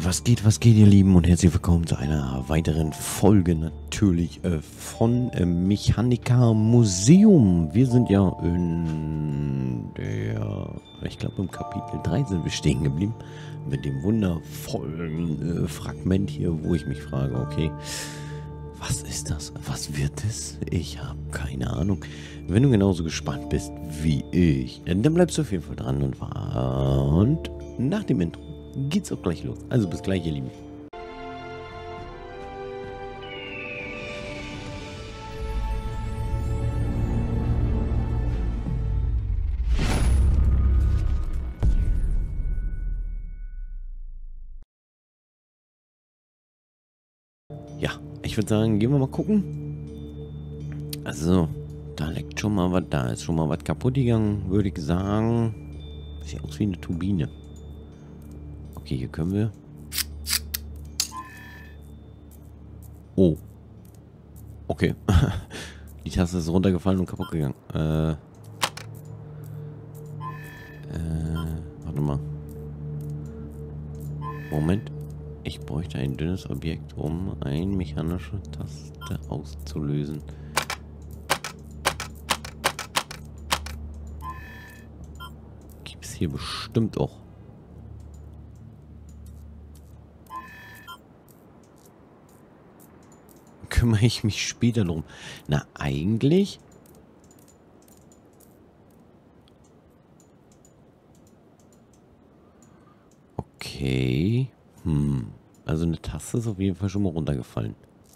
was geht, ihr Lieben, und herzlich willkommen zu einer weiteren Folge natürlich von Mechanica Museum. Wir sind ja in der, ich glaube im Kapitel 3 sind wir stehen geblieben, mit dem wundervollen Fragment hier, wo ich mich frage, okay, was ist das? Was wird es? Ich habe keine Ahnung. Wenn du genauso gespannt bist wie ich, dann bleibst du auf jeden Fall dran und nach dem Intro geht's auch gleich los. Also bis gleich, ihr Lieben. Ja, ich würde sagen, gehen wir mal gucken. Also, da leckt schon mal was, da ist schon mal was kaputt gegangen, würde ich sagen. Sieht aus wie eine Turbine. Okay, hier können wir. Oh. Okay. Die Taste ist runtergefallen und kaputt gegangen. Warte mal. Moment. Ich bräuchte ein dünnes Objekt, um eine mechanische Taste auszulösen. Gibt es hier bestimmt auch. Kümmere ich mich später drum. Na, eigentlich... Okay. Also eine Taste ist auf jeden Fall schon mal runtergefallen.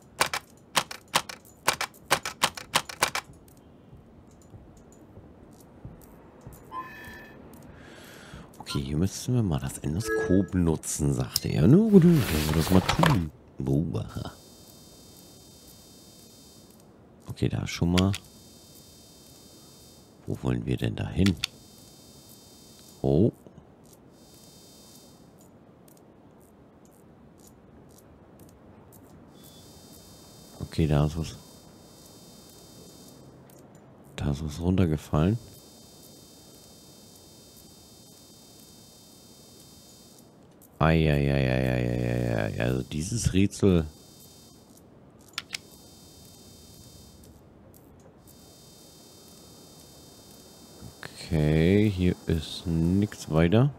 Okay, hier müssen wir mal das Endoskop nutzen, sagte er. Na gut, wollen wir das mal tun. Boah. Okay, da ist schon mal... Wo wollen wir denn da hin? Oh. Okay, da ist was... Da ist was runtergefallen. Eieieiei. Also dieses Rätsel... Okay, hier ist nichts weiter.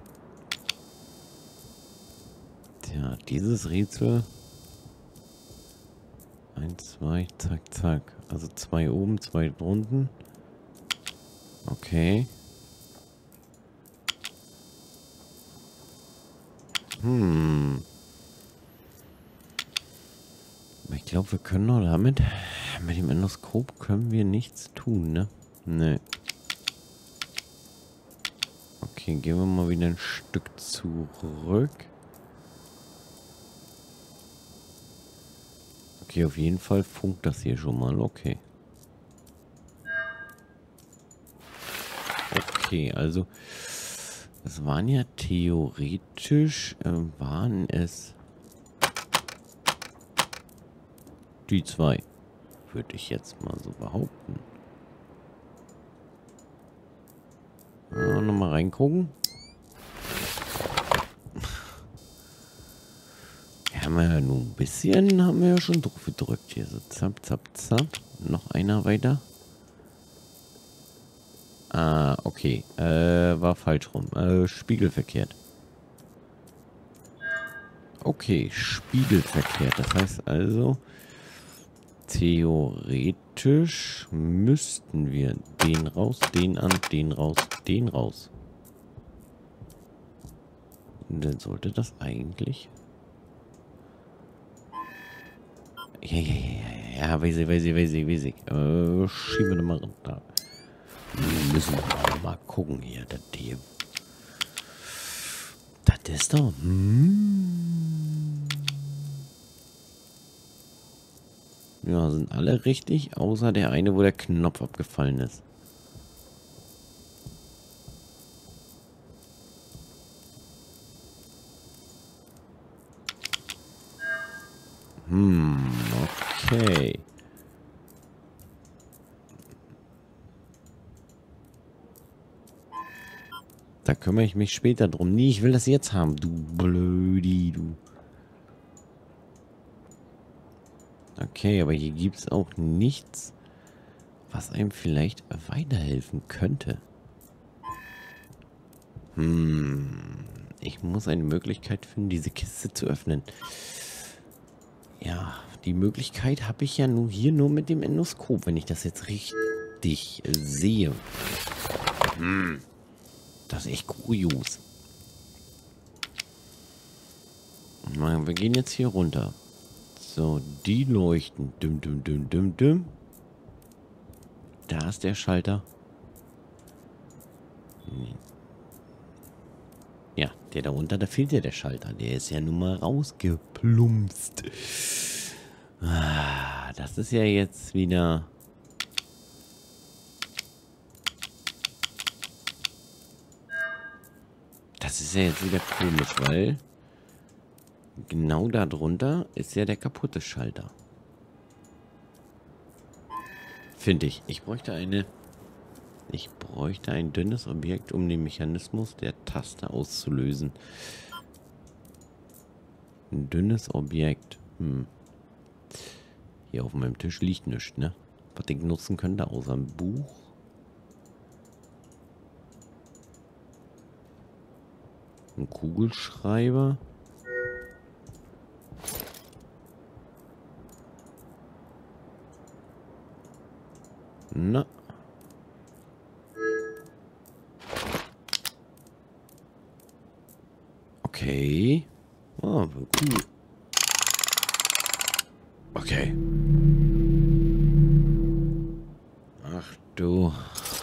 Tja, dieses Rätsel... 1, 2, zack, zack. Also 2 oben, 2 drunten. Okay. Ich glaube, wir können nur damit... Mit dem Endoskop können wir nichts tun, ne? Ne. Okay, gehen wir mal wieder ein Stück zurück. Okay, auf jeden Fall funkt das hier schon mal. Okay. Okay, also... Es waren ja theoretisch... waren es... Die 2. Würde ich jetzt mal so behaupten. Nochmal reingucken. Haben wir ja nur ein bisschen, haben wir ja schon drauf gedrückt. Hier so zapp, zapp, zapp. Noch einer weiter. Ah, okay. War falsch rum. Spiegelverkehrt. Okay, spiegelverkehrt. Das heißt also, theoretisch müssten wir den raus, den an, den raus, den raus. Und dann sollte das eigentlich... Ja, weiß ich. Schieben wir mal runter. Müssen wir mal gucken hier. Das hier. Das ist doch... Ja, sind alle richtig, außer der eine, wo der Knopf abgefallen ist. Okay. Da kümmere ich mich später drum. Nee, ich will das jetzt haben, du Blödi, du. Okay, aber hier gibt es auch nichts, was einem vielleicht weiterhelfen könnte. Ich muss eine Möglichkeit finden, diese Kiste zu öffnen. Ja, die Möglichkeit habe ich ja nur mit dem Endoskop, wenn ich das jetzt richtig sehe. Das ist echt kurios. Wir gehen jetzt hier runter. So, die leuchten. Düm, düm, düm, düm, düm. Da ist der Schalter. Ja, der da unter, da fehlt ja der Schalter. Der ist ja nun mal rausgeplumpst. Ah, das ist ja jetzt wieder... Das ist ja jetzt wieder komisch, weil... Genau da drunter ist ja der kaputte Schalter. Finde ich. Ich bräuchte ein dünnes Objekt, um den Mechanismus der Taste auszulösen. Ein dünnes Objekt. Hier auf meinem Tisch liegt nichts, ne? Was ich nutzen könnte, außer ein Buch. Ein Kugelschreiber. Na. Okay. Oh, cool. Okay. Ach du.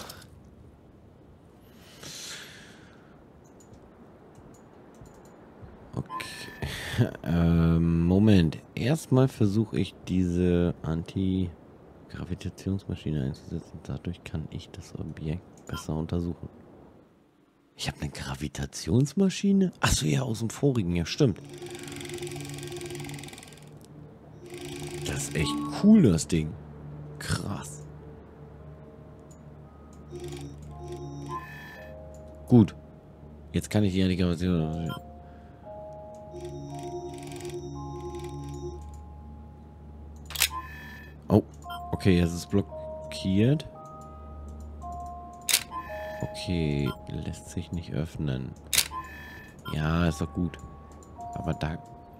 Okay. Moment. Erstmal versuche ich diese Anti-Gravitationsmaschine einzusetzen. Dadurch kann ich das Objekt besser untersuchen. Ich habe eine Gravitationsmaschine? Achso, ja, aus dem vorigen. Ja, stimmt. Das ist echt cool, das Ding. Krass. Gut. Jetzt kann ich die Gravitation... Oh, okay, jetzt ist blockiert. Okay, lässt sich nicht öffnen. Ja, ist doch gut. Aber da...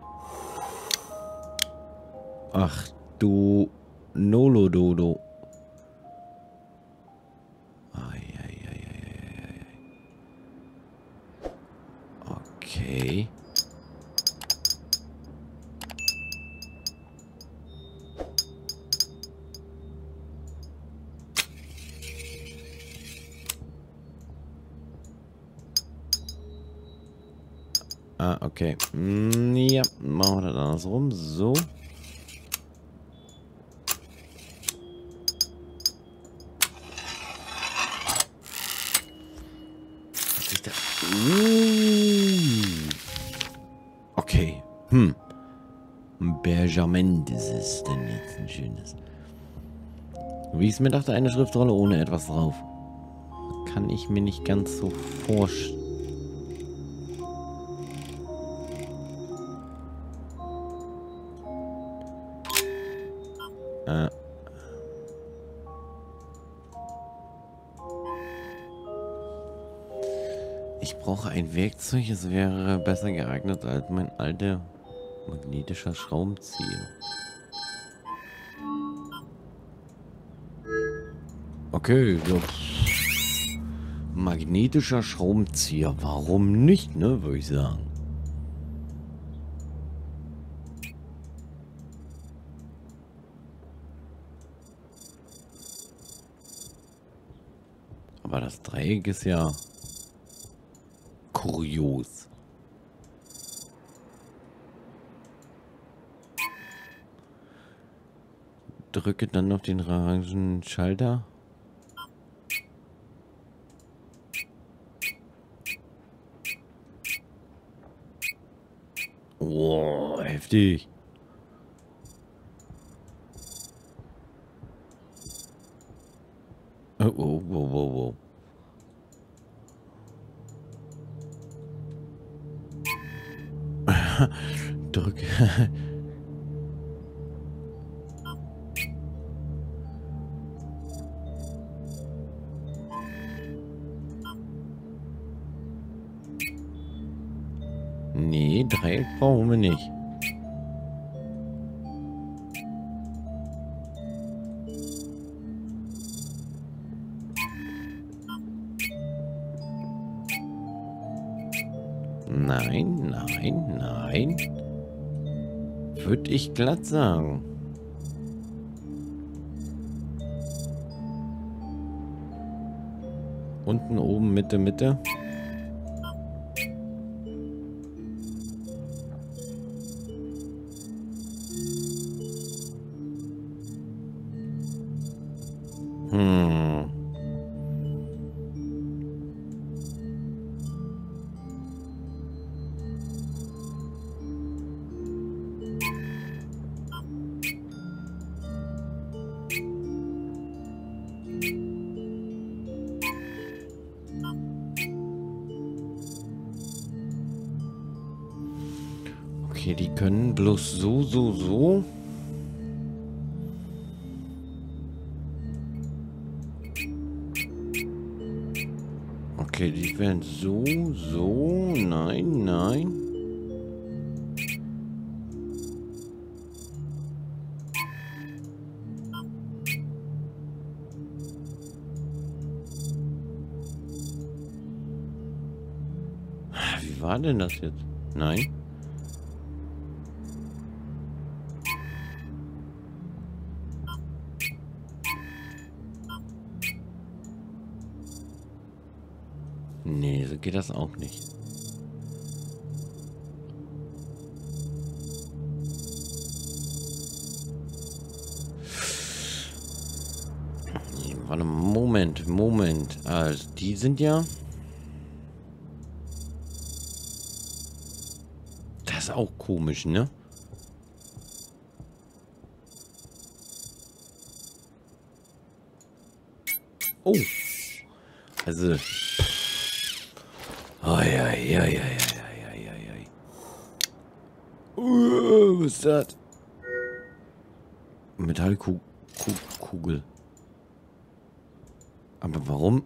Ach du Nolododo. Okay. Ah, okay. Ja, machen wir das andersrum. So. Was liegt da? Okay. Benjamin, das ist denn jetzt ein schönes. Wie ich es mir dachte, eine Schriftrolle ohne etwas drauf. Kann ich mir nicht ganz so vorstellen. Ich brauche ein Werkzeug, es wäre besser geeignet als mein alter magnetischer Schraubenzieher. Okay, ja. Magnetischer Schraubenzieher, warum nicht, ne, würde ich sagen. Aber das Dreieck ist ja kurios. Drücke dann auf den orangen Schalter. Oh, heftig. Oh, oh, oh, oh, oh. Drücke. Nee, Dreieck brauchen wir nicht. Nein, nein, nein. Würde ich glatt sagen. Unten, oben, Mitte, Mitte. Hm. Okay, die können bloß so, so, so. Okay, die werden so, so. Nein, nein. Wie war denn das jetzt? Nein. Nee, so geht das auch nicht. Nee, warte, Moment, Moment. Also, die sind ja... Das ist auch komisch, ne? Oh. Also... Ai, ai, ai, ai, ai, ai, ai, ai. Was ist das? Metallkugel. Aber warum?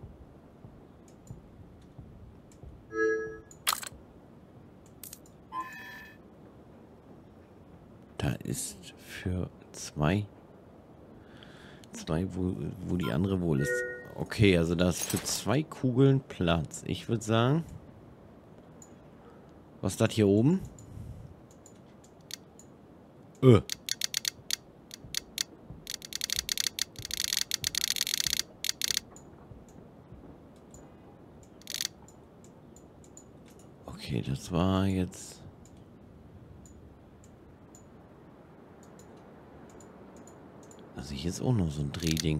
Da ist für zwei, wo die andere wohl ist. Okay, also da ist für 2 Kugeln Platz. Ich würde sagen, was ist das hier oben? Okay, das war jetzt... Also hier ist auch noch so ein Drehding.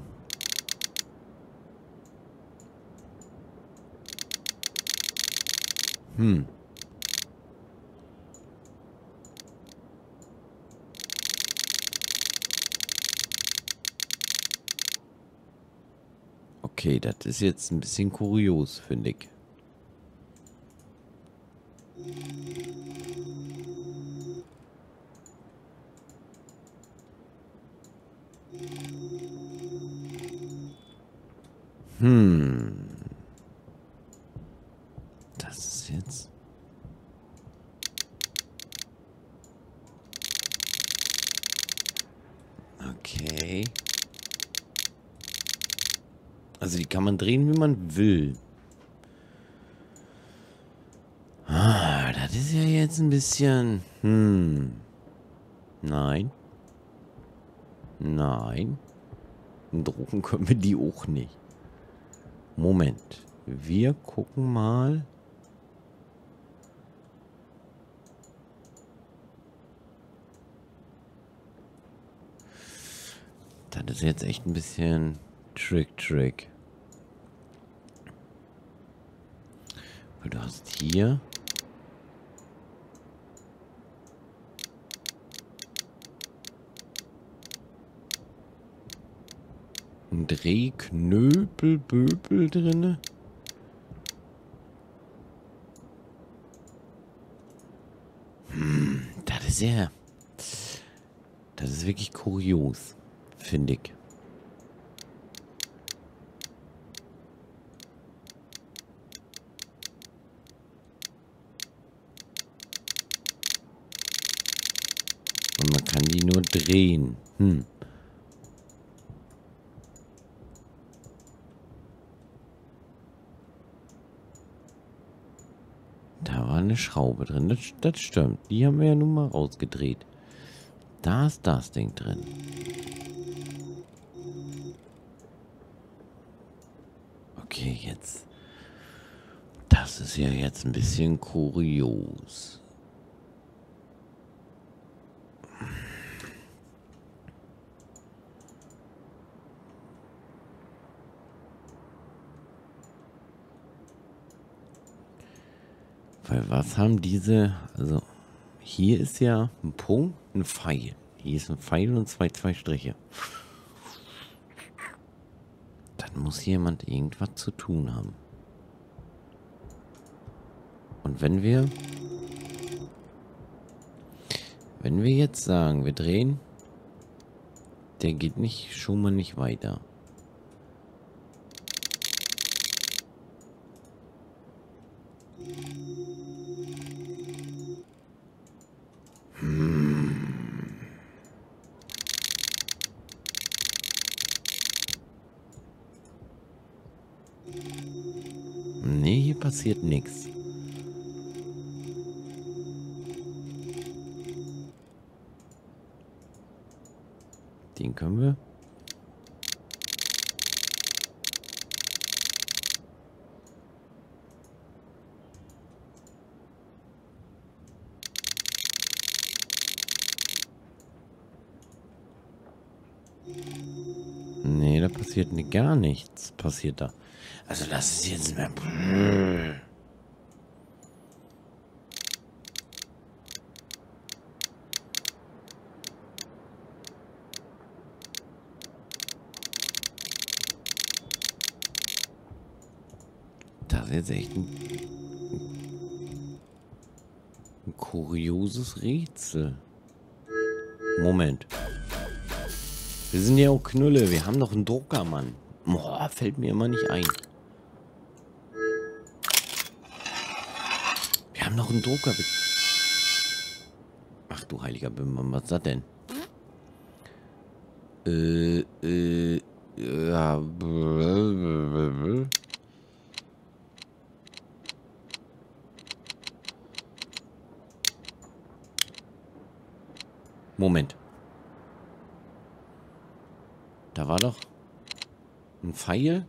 Hm. Okay, das ist jetzt ein bisschen kurios, finde ich. Hm. Das ist jetzt... Okay. Also die kann man drehen, wie man will. Ah, das ist ja jetzt ein bisschen... Nein. Nein. Drucken können wir die auch nicht. Moment. Wir gucken mal. Das ist jetzt echt ein bisschen Trick. Weil du hast hier... ein Drehknöpelböbel drinne. Das ist ja... Das ist wirklich kurios, finde ich. kann die nur drehen. Da war eine Schraube drin. Das stimmt. Die haben wir ja nun mal rausgedreht. Da ist das Ding drin. Okay, jetzt. Das ist ja jetzt ein bisschen kurios. Weil was haben diese... Also, hier ist ja ein Punkt, ein Pfeil. Hier ist ein Pfeil und zwei Striche. Dann muss jemand irgendwas zu tun haben. Und wenn wir jetzt sagen, wir drehen, der geht nicht, schon mal nicht weiter. Nee, hier passiert nichts. Den können wir. Nee, da passiert gar nichts. Passiert da. Also das ist jetzt... Das ist jetzt echt ein kurioses Rätsel. Moment. Wir sind ja auch Knülle. Wir haben doch einen Drucker, Mann. Boah, fällt mir immer nicht ein. Wir haben noch einen Drucker. Ach du heiliger Bimbam, was ist das denn? Ja. Moment. Da war doch ein Pfeil.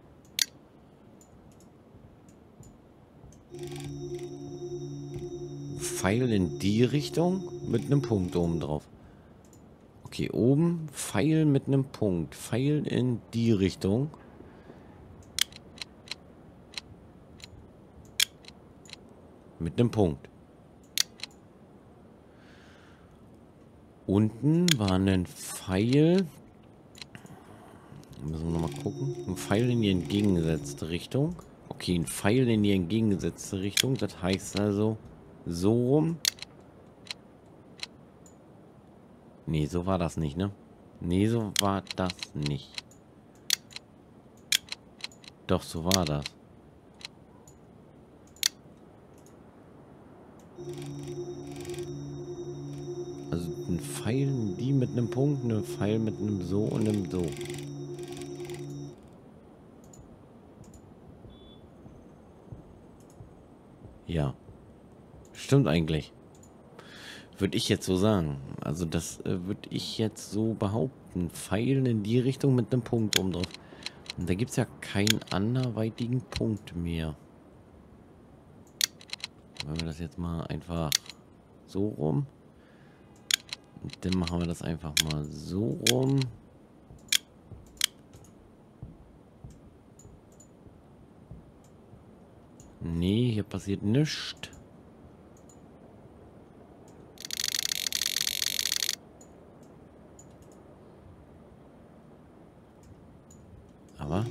Pfeil in die Richtung mit einem Punkt oben drauf. Okay, oben Pfeil mit einem Punkt. Pfeil in die Richtung. Mit einem Punkt. Unten war ein Pfeil. Müssen wir nochmal gucken. Ein Pfeil in die entgegengesetzte Richtung. Okay, ein Pfeil in die entgegengesetzte Richtung. Das heißt also so rum. Nee, so war das nicht, ne? Nee, so war das nicht. Doch, so war das. Also ein Pfeil, die mit einem Punkt, ein Pfeil mit einem so und einem so. Ja. Stimmt eigentlich. Würde ich jetzt so sagen. Also das würde ich jetzt so behaupten. Pfeil in die Richtung mit einem Punkt oben drauf. Und da gibt es ja keinen anderweitigen Punkt mehr. Wenn wir das jetzt mal einfach so rum. Und dann machen wir das einfach mal so rum. Nee, hier passiert nichts. Aber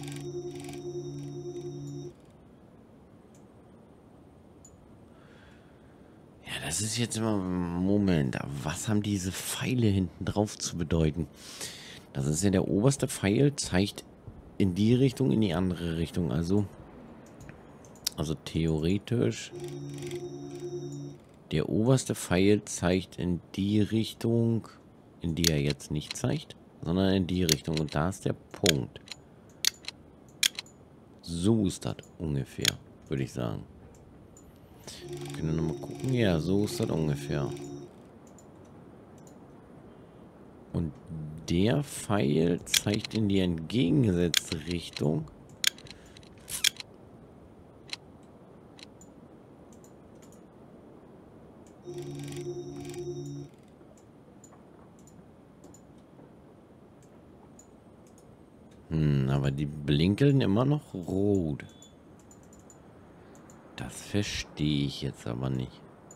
ja, das ist jetzt immer... Moment, was haben diese Pfeile hinten drauf zu bedeuten? Das ist ja der oberste Pfeil, zeigt in die Richtung, in die andere Richtung. Also theoretisch, der oberste Pfeil zeigt in die Richtung, in die er jetzt nicht zeigt, sondern in die Richtung. Und da ist der Punkt. So ist das ungefähr, würde ich sagen. Können wir nochmal gucken? Ja, so ist das ungefähr. Und der Pfeil zeigt in die entgegengesetzte Richtung. Aber die blinkeln immer noch rot. Das verstehe ich jetzt aber nicht.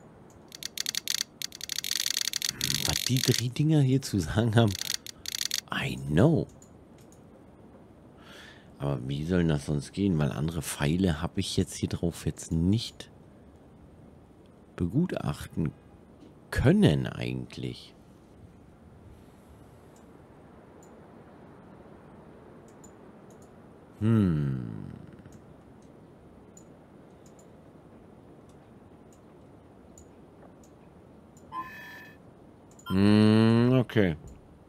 Was die Drehdinger hier zu sagen haben, I know. Aber wie soll das sonst gehen? Weil andere Pfeile habe ich jetzt hier drauf jetzt nicht begutachten können eigentlich. Okay.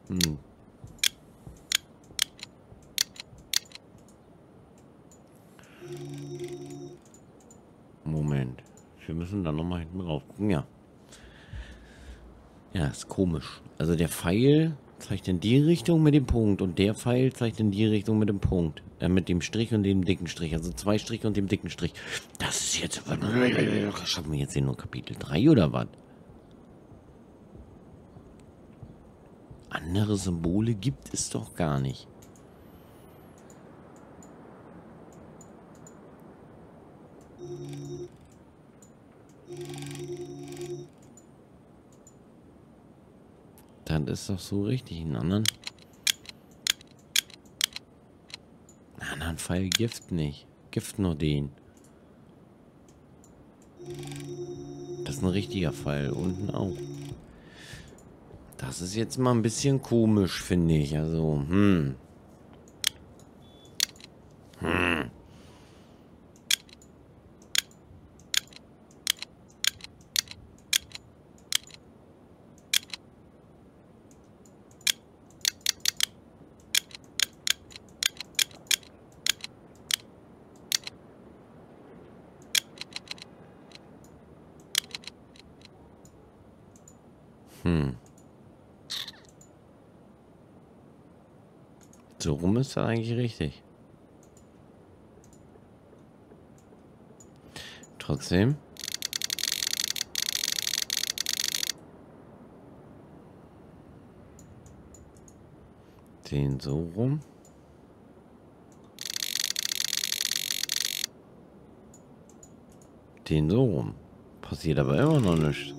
Moment. Wir müssen dann nochmal hinten rauf gucken. Ja. Ja, ist komisch. Also der Pfeil zeigt in die Richtung mit dem Punkt und der Pfeil zeigt in die Richtung mit dem Punkt. Mit dem Strich und dem dicken Strich. Also 2 Striche und dem dicken Strich. Das ist jetzt... Schaffen wir jetzt hier nur Kapitel 3 oder was? Andere Symbole gibt es doch gar nicht. Dann ist doch so richtig. Einen anderen Pfeil Gift nicht. Gift nur den. Das ist ein richtiger Pfeil. Unten auch. Das ist jetzt mal ein bisschen komisch, finde ich. Also, So rum ist das eigentlich richtig. Trotzdem. Den so rum. Den so rum. Passiert aber immer noch nichts.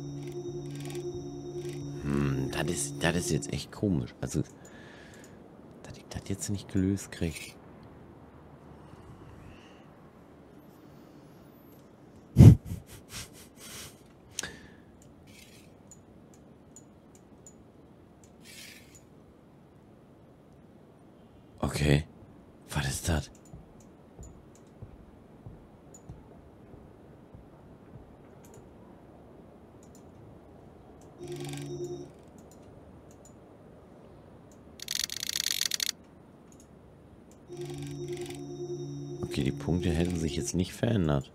Das ist jetzt echt komisch. Also, dass ich das jetzt nicht gelöst kriege. Okay. Was ist das? Okay, die Punkte hätten sich jetzt nicht verändert.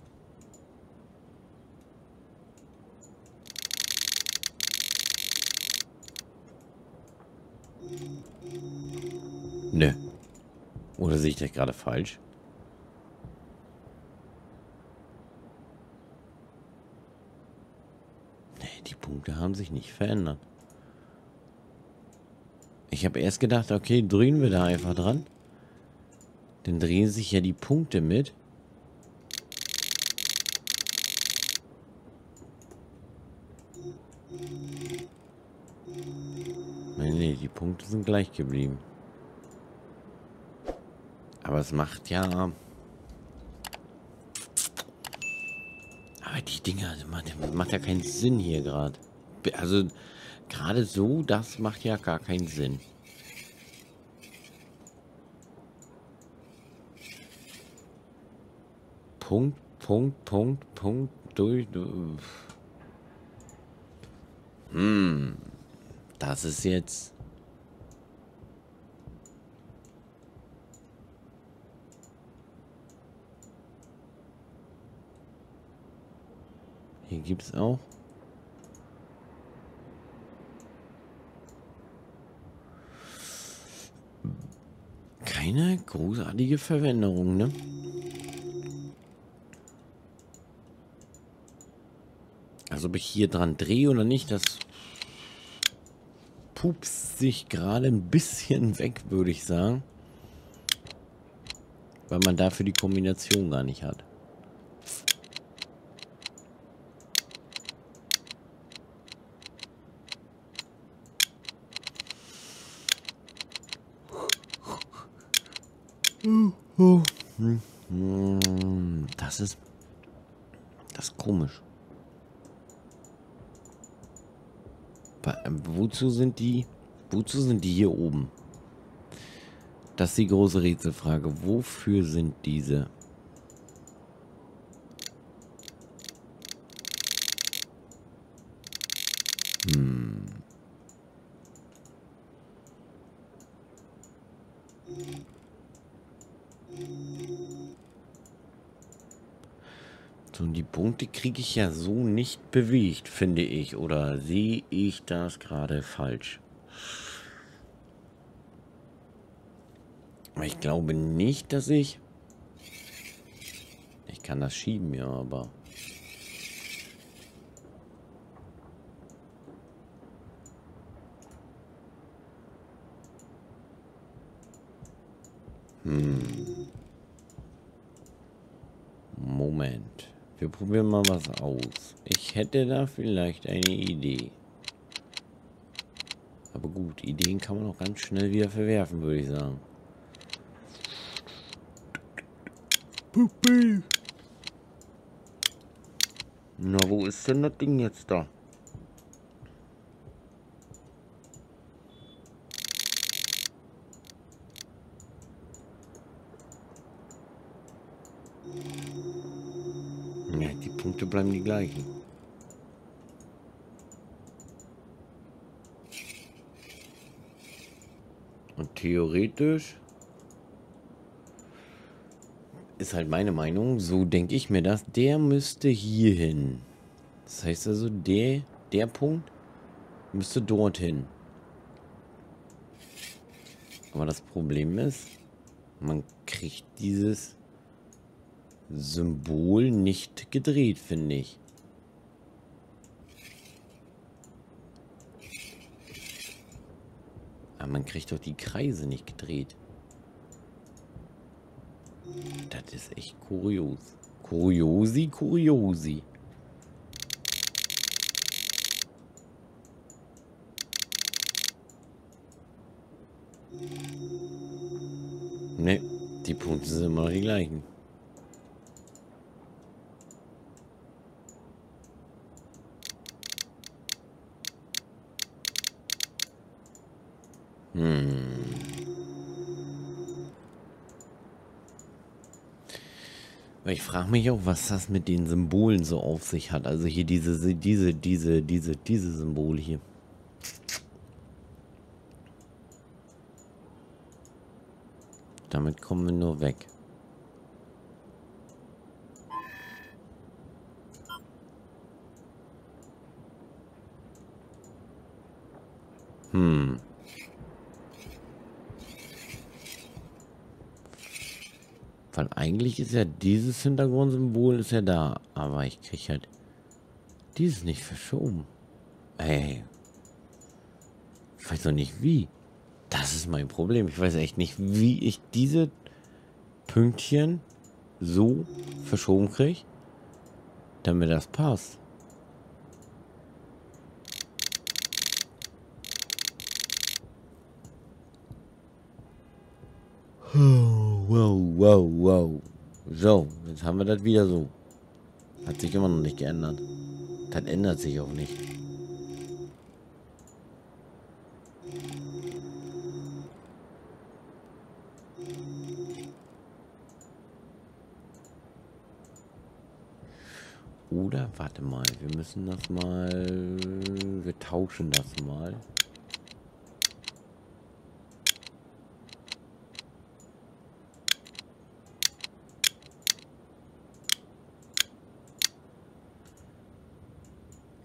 Nö. Oder sehe ich das gerade falsch? Nee, die Punkte haben sich nicht verändert. Ich habe erst gedacht, okay, drehen wir da einfach dran. Dann drehen sich ja die Punkte mit. Nee, die Punkte sind gleich geblieben. Aber es macht ja... Aber die Dinger, das macht ja keinen Sinn hier gerade. Also, gerade so, das macht ja gar keinen Sinn. Punkt, Punkt, Punkt, Punkt, durch. Das Das ist jetzt... Hier gibt es auch... keine großartige Veränderung, ne? Also ob ich hier dran drehe oder nicht, das pupst sich gerade ein bisschen weg, würde ich sagen. Weil man dafür die Kombination gar nicht hat. Das ist komisch. Wozu sind die hier oben? Das ist die große Rätselfrage. Wofür sind diese? So, und die Punkte kriege ich ja so nicht bewegt, finde ich. Oder sehe ich das gerade falsch? Aber ich glaube nicht, dass ich... Ich kann das schieben, ja, aber... Moment. Wir probieren mal was aus. Ich hätte da vielleicht eine Idee. Aber gut, Ideen kann man auch ganz schnell wieder verwerfen, würde ich sagen. Puppy. Na, wo ist denn das Ding jetzt da? Ja, die Punkte bleiben die gleichen. Und theoretisch ist halt meine Meinung, so denke ich mir das, der müsste hier hin. Das heißt also, der Punkt müsste dorthin. Aber das Problem ist, man kriegt dieses Symbol nicht gedreht, finde ich. Aber man kriegt doch die Kreise nicht gedreht. Das ist echt kurios. Kuriosi. Ne, die Punkte sind immer noch die gleichen. Ich frage mich auch, was das mit den Symbolen so auf sich hat. Also hier diese Symbole hier. Damit kommen wir nur weg. Weil eigentlich ist ja dieses Hintergrundsymbol ist ja da. Aber ich kriege halt dieses nicht verschoben. Ey. Ich weiß doch nicht wie. Das ist mein Problem. Ich weiß echt nicht, wie ich diese Pünktchen so verschoben kriege, damit das passt. Wow. So, jetzt haben wir das wieder so. Hat sich immer noch nicht geändert. Das ändert sich auch nicht. Oder, warte mal, wir müssen das mal... Wir tauschen das mal.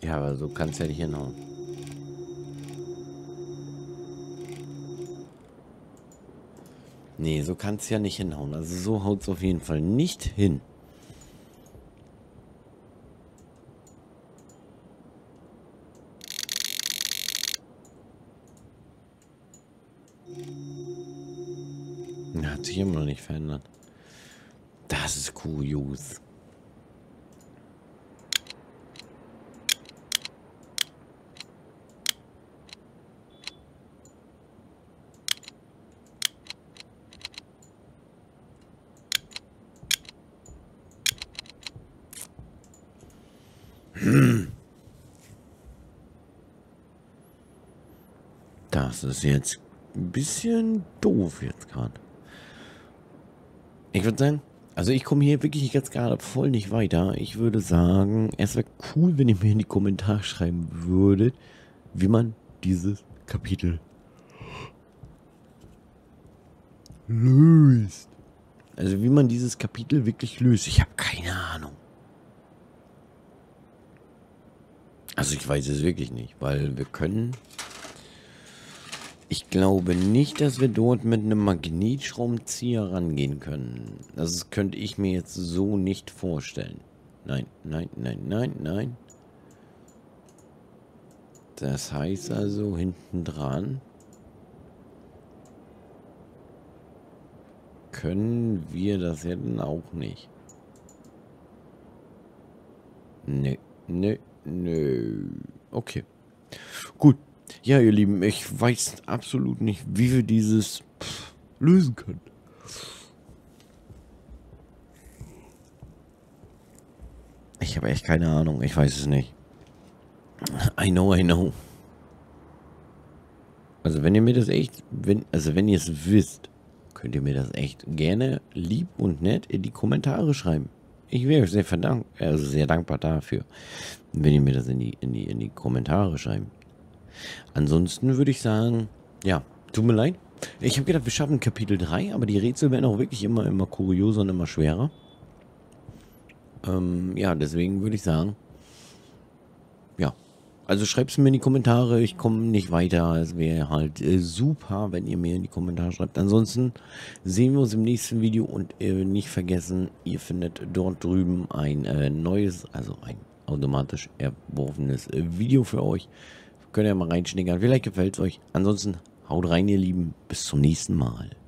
Ja, aber so kann es ja nicht hinhauen. Nee, so kann es ja nicht hinhauen. Also so haut es auf jeden Fall nicht hin. Hat sich immer noch nicht verändert. Das ist kurios. Das ist jetzt ein bisschen doof jetzt gerade. Ich würde sagen, also ich komme hier wirklich jetzt gerade voll nicht weiter. Ich würde sagen, es wäre cool, wenn ihr mir in die Kommentare schreiben würdet, wie man dieses Kapitel löst. Also wie man dieses Kapitel wirklich löst. Ich habe keine Ahnung. Also ich weiß es wirklich nicht, weil wir können... Ich glaube nicht, dass wir dort mit einem Magnetschraubenzieher rangehen können. Das könnte ich mir jetzt so nicht vorstellen. Nein, nein, nein, nein, nein. Das heißt also, hinten dran können wir das ja dann auch nicht. Nö, nö, nö. Okay. Gut. Ja, ihr Lieben, ich weiß absolut nicht, wie wir dieses lösen können. Ich habe echt keine Ahnung. Ich weiß es nicht. I know, I know. Also wenn ihr mir das echt, wenn ihr es wisst, könnt ihr mir das echt gerne lieb und nett in die Kommentare schreiben. Ich wäre euch sehr dankbar dafür, wenn ihr mir das in die Kommentare schreibt. Ansonsten würde ich sagen, ja, tut mir leid. Ich habe gedacht, wir schaffen Kapitel 3, aber die Rätsel werden auch wirklich immer kurioser und immer schwerer. Ja, deswegen würde ich sagen, ja. Also schreibt es mir in die Kommentare, ich komme nicht weiter. Es wäre halt super, wenn ihr mir in die Kommentare schreibt. Ansonsten sehen wir uns im nächsten Video und nicht vergessen, ihr findet dort drüben ein neues, also ein automatisch erworfenes Video für euch. Könnt ihr mal reinschnickern. Vielleicht gefällt es euch. Ansonsten haut rein, ihr Lieben. Bis zum nächsten Mal.